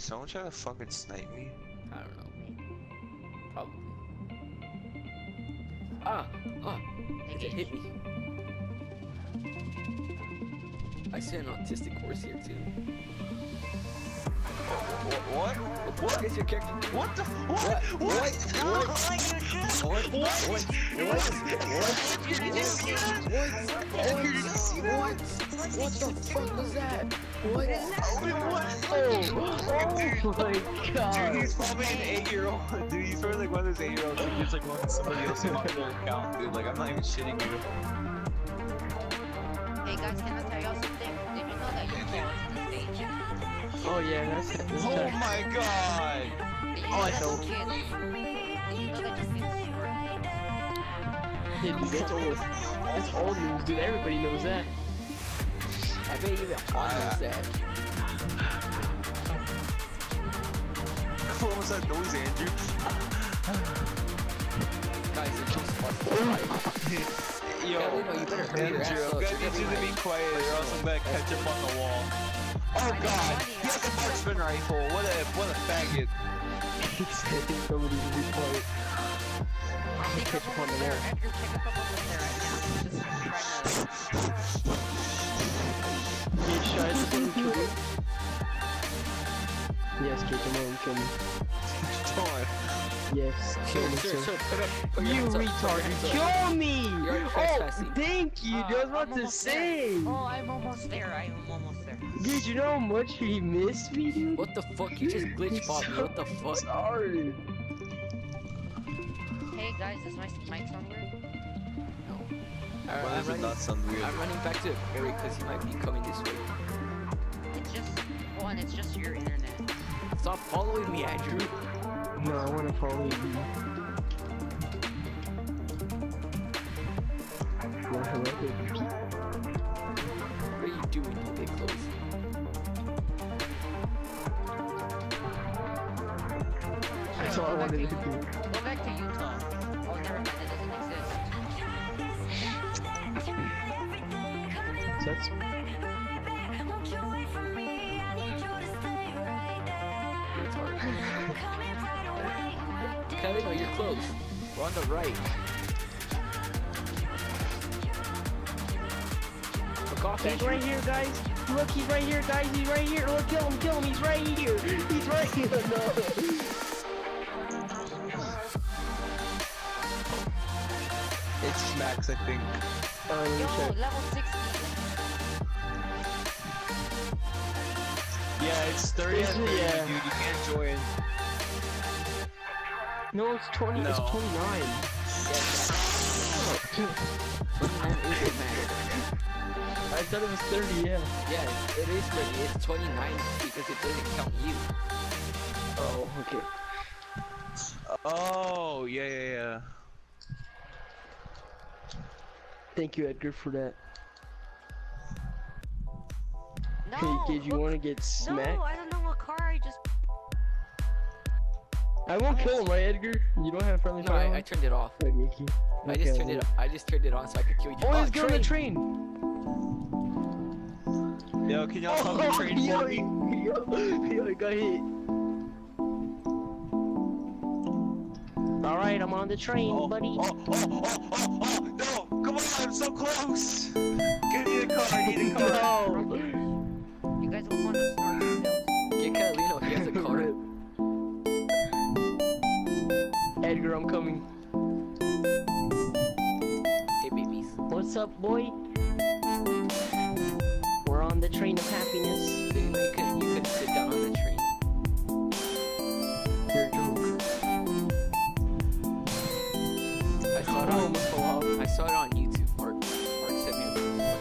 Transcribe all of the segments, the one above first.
Someone try to fucking snipe me? I don't know. Probably. Ah! It hit me. I see an autistic horse here too. What? What is your character? What the? What? What? What the fuck was that? What? Oh my god. Dude, he's probably an 8-year-old. Dude, he's probably like one of those 8-year-olds who gets like one somebody else's their account, dude. Like, I'm not even shitting you. Hey guys, can I tell y'all something? Did you know that you can the stage? Oh yeah, that's Oh my god! Oh, I know. Did you know that you can Yeah, dude, that's old news, dude. Everybody knows that. I bet even Juan knows that. What was that noise, Andrew? Guys, it's just fun. Yo, you better hurry your ass Andrew, up. I'm gonna need you to be quiet or else I'm gonna catch up on the wall. Oh god! He has a marksman rifle! What a faggot! Somebody be quiet. catch up on the wall. Edgar, pick up over there right now. Just Kate, try to kill me. Yes, Kate, come on, kill me. Come on. Yes, kill me, sir. Put your You hands up, retard, put your kill hands up. me! You're Oh, trespassing. thank you, dude, I was about I'm to almost say! there. Oh, I'm almost there. Dude, you know how much he missed me, dude? What the fuck? You just glitch popped me. What the fuck? Sorry. Hey guys, is my mic on weird? No. Why I'm does it running, not sound weird? I'm running back to Eric because he might be coming this way. It's just your internet. Stop following me, Andrew. No, I want to follow you. Well, hello, baby. What are you doing? You get close. That's all I wanted to do. Go back to Utah. Oh, never mind. It doesn't exist. So that's Kelly, no, you're close. We're on the right. Look off, he's Andrew. right here, guys. Look, he's right here, guys. He's right here. Look, kill him. He's right here. He's right here. No. It's Max, I think. Let me Yo, check. level 60. Yeah, it's 30 Is and it? 30, Yeah. dude. You can't join. No, it's 20. No. It's 29. 29 is it, man. I thought it was 30. Yeah. Yeah, it is 30. It's 29 because it doesn't count you. Oh, okay. Oh, yeah. Thank you, Edgar, for that. No, Hey, kid, you want to get smacked? No, I don't know what car I just. I won't kill him, right, Edgar? You don't have friendly No, fire. I turned it off. Okay, Mickey. I just turned it. I just turned it on so I could kill you. Oh, let's go on the train. Yo, can y'all come to the train for me? Yo, I got hit. All right, I'm on the train, buddy. No! Come on, I'm so close! Give me the car, I need a car. No. You guys will want to start your hills. Get Catalino, he has a car. Edgar, I'm coming. Hey, babies. What's up, boy? We're on the train of happiness. Dude, you could sit down on the train. You're a joke. I saw it on YouTube. Mark sent me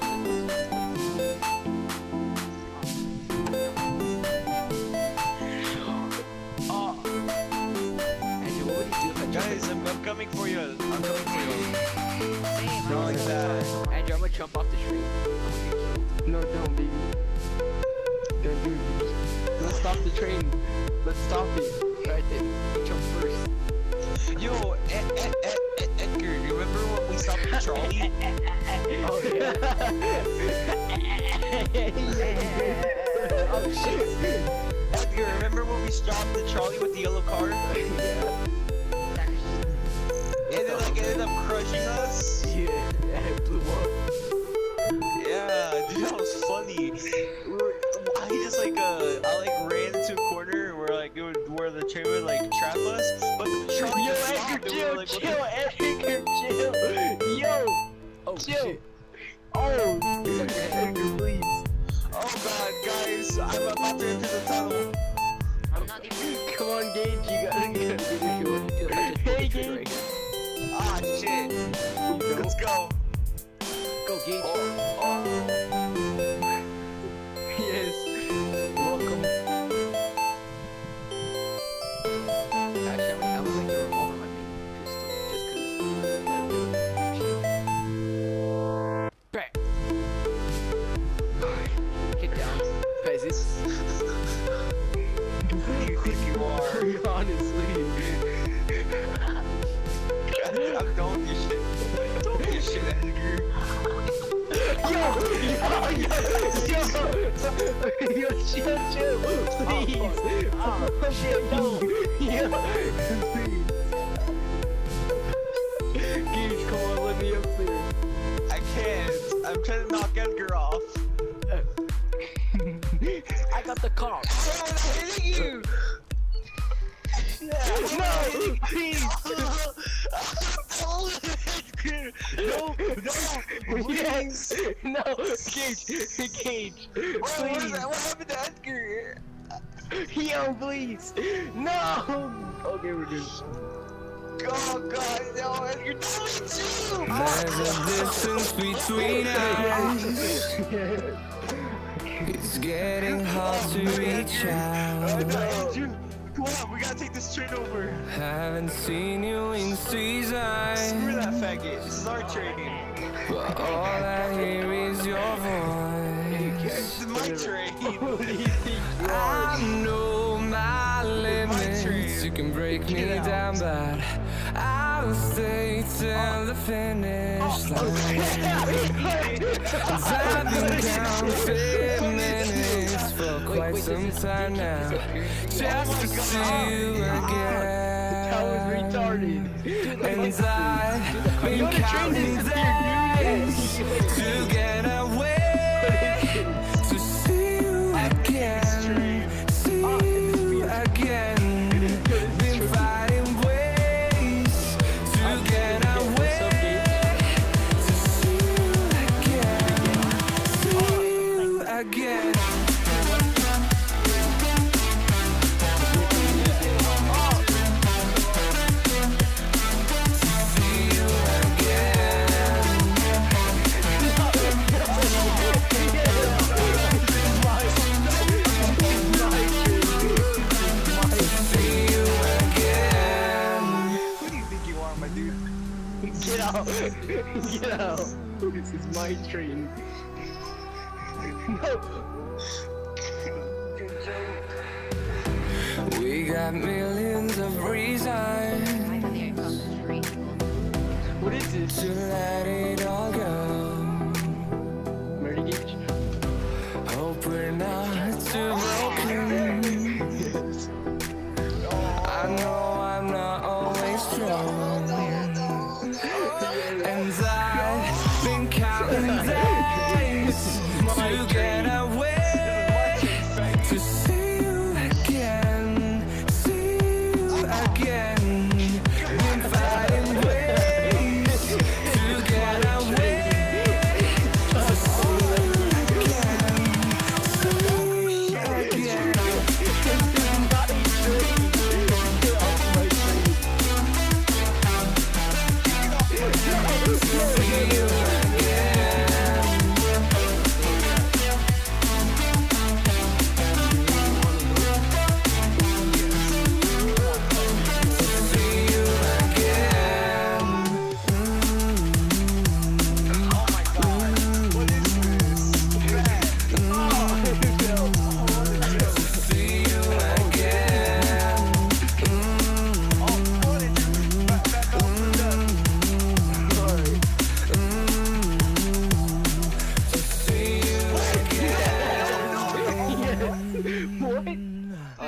Andrew, what would you do if I Guys, I'm coming for you. I'm coming for you. Same, Not like that. Andrew, I'm gonna jump off the train. No, don't, baby. Don't do it. Let's stop the train. Let's stop it. Alright then, you jump first. Yo, Edgar, you remember when we stopped the trolley? Oh, yeah. Oh shit. Edgar, remember when we stopped the trolley with the yellow car? Yeah. And then like it ended up crushing us? Yeah, it blew up. Yeah, dude, that was funny. I just like I ran into a corner where like it would, where the train would like trap us, but the trolley Yo, just stopped. Edgar, And we chill, were like, what the- chill, Edgar, chill. Yo, Oh chill. shit. Oh, Edgar, please. Oh god, guys, I'm about to enter the tunnel. I'm not even. Come on, Gage, you gotta Dude, if you want to do it, I just Hey, pull the trigger Gabe. right here. Ah, shit. Let's go. Go, Gage. Yes. Welcome. Actually, I would like to revolve my main pistol just because. Back. Get down, peasants. Who do you think you are? Honestly. I'm done with your shit. Don't be shit, Edgar. Yo, chill, please. Oh, shit, no. Yo, please. Gage, come on, let me up there. I can't. I'm trying to knock Edgar off. I got the car. Oh, I'm hitting you! No, please. No, Yes. No, Gage, What please. happened to Edgar? Yo, please. No. Okay, we're good. Oh god, no, Edgar, no, me too! There's a distance between us. It's getting hard to reach out. No, Andrew, come on, we gotta take this train over. Haven't seen you in Screw seasons, that faggot, this is our train. but all I hear is your voice. This is my train. Who do you think you are? I know my limits. You can break me down, but I will stay till the finish line. 'Cause I've been counting minutes for quite some time now, just to see you That was again. retarded. And I've been the train counting days to get away, to see you again, see you again. Been finding ways to get away, to see you again, see you again. See you again. See you again. Who do you think you are, my dude? Get out. Get out. This is my train. No. We got millions of reasons I thought the iPhone was free. What is this? to let it all go. Murder Gage? Hope we're not too broken. I know I'm not always strong, and I've been counting days to get away, to see you again, see you again. Been finding ways to get away, to see you again, see you again. See you again.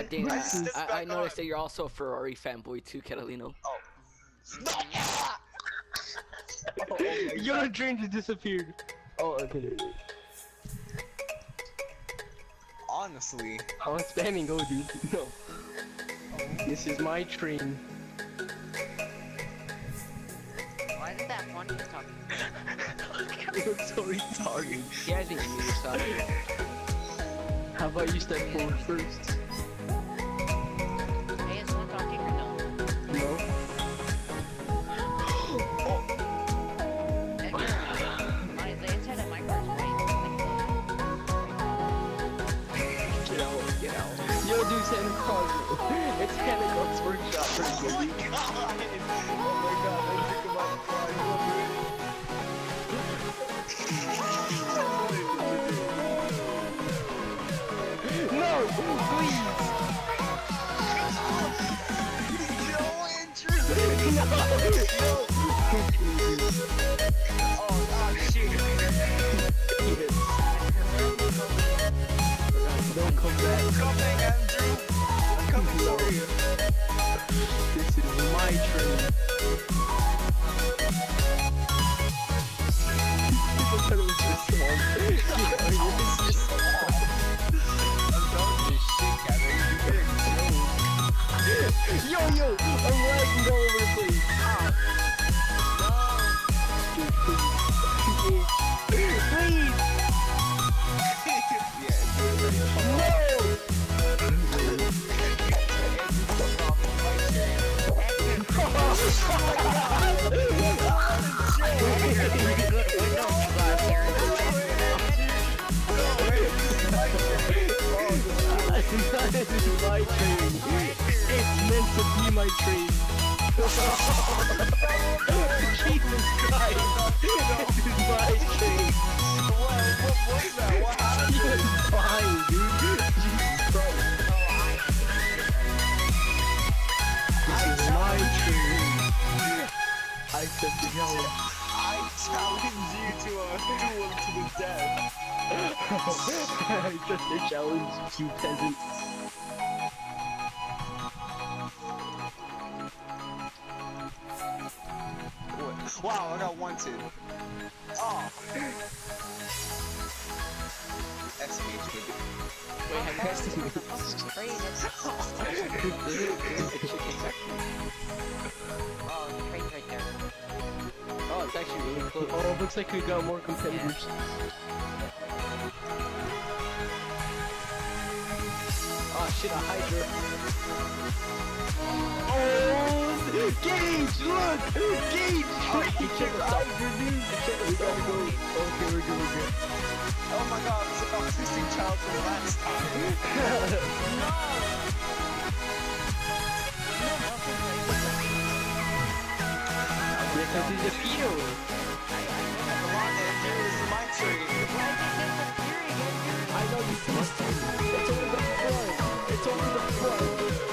Oh dang! I stepped I back noticed on. that you're also a Ferrari fanboy too, Catalino. Oh. Your train just disappeared. Oh, okay. Honestly. I'm spamming go, dude. No. This is my train. Why is that one just talking? You look so retarded. He hasn't used yourself. How about you step forward first? Hey, is one talking or no? No. They said that my car's white. Get out. Yo, dude, Santa Claus. It's Santa Claus workshop for Oh my you. god! Oh my god, let's think about the car. No, please. No interest! Oh god, shit! Don't come back. Coming, Andrew! I'm coming for you! This is my train. People thought it was just one. Yo, I'm lagging all over the place. Please! This is my train. It's meant to be my train. Jesus Christ. This is my train. What was that? What happened? It's fine, dude. Jesus Christ. This is my train. I accept the challenge. I challenge you to a duel to the death. I accept the challenge, you peasant. Wow, I got wanted. Oh. SH with it. Wait, have you guys seen The fucking train is... Oh, the train's right there. Oh, it's actually really close. Oh, looks like we got more competitors. Oh shit, a Hydra. Oh, Gage, look! Gage! He killed us all. We gotta go. Okay, we're good. Oh my god, it's an autistic child from last time. Because he's a pedo. Come on, Andrew, this is my train. I know you see this too. It's over the front. It's over the front.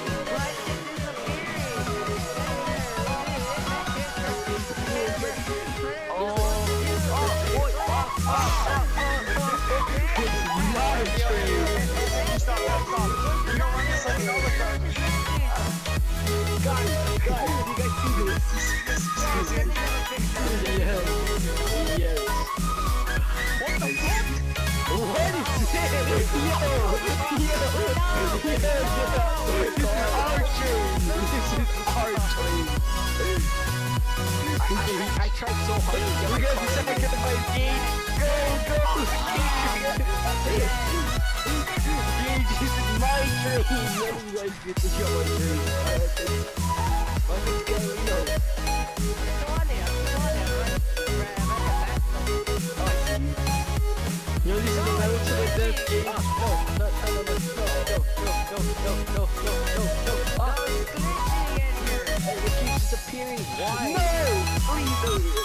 My train. Stop. You don't run this like all the garbage. Guys, you guys see this? You see this? Yes. What the fuck? What is this? This is our train. I tried so hard to get We're my gonna car. be second by Gage. Go! Gage, this is my train. None of you guys get to show my train. Let's go, Yo, this is the battle to the death, Gage. No. Hey, it keeps disappearing. Why? No! Please!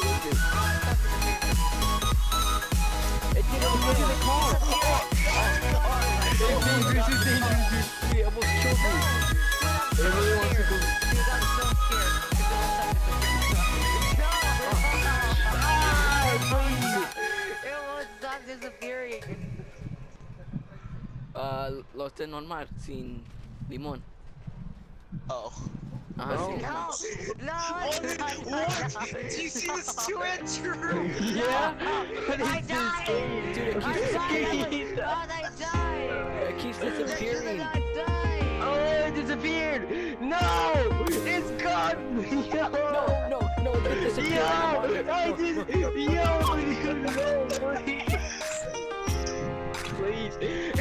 It didn't look in the car. It's dangerous, dude. He almost killed me. Everyone wants to go. It won't stop disappearing. Lo estoy normal sin Limon. Oh. Ah, Oh. sige. No! What? Do you see this two Andrew? Yeah. I died! Dude, it I keeps died! I died! It keeps There's disappearing. I died! Oh, it disappeared! No! It's gone! Yo! No, it disappeared. Yo! I just... Yo! No, please! Please!